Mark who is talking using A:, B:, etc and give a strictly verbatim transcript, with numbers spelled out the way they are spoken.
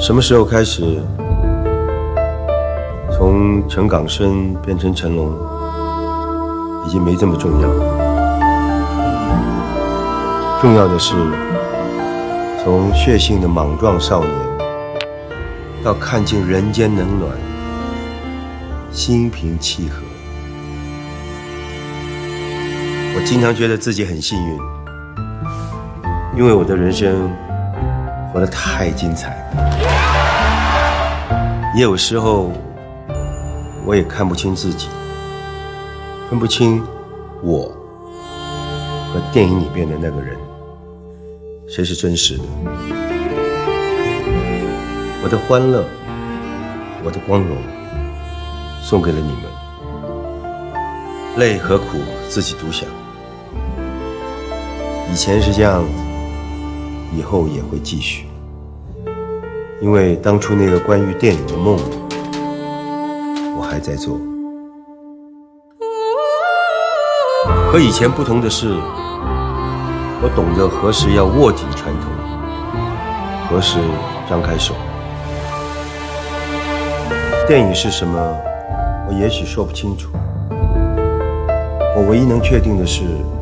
A: 什么时候开始，从陈港生变成成龙，已经没这么重要。重要的是，从血性的莽撞少年，到看尽人间冷暖，心平气和。我经常觉得自己很幸运，因为我的人生活得太精彩。也有时候，我也看不清自己，分不清我和电影里边的那个人，谁是真实的。我的欢乐，我的光荣，送给了你们。累和苦自己独享。以前是这样子，以后也会继续。因为当初那个关于电影的梦，我还在做。和以前不同的是，我懂得何时要握紧船头，何时张开手。电影是什么，我也许说不清楚。我唯一能确定的是，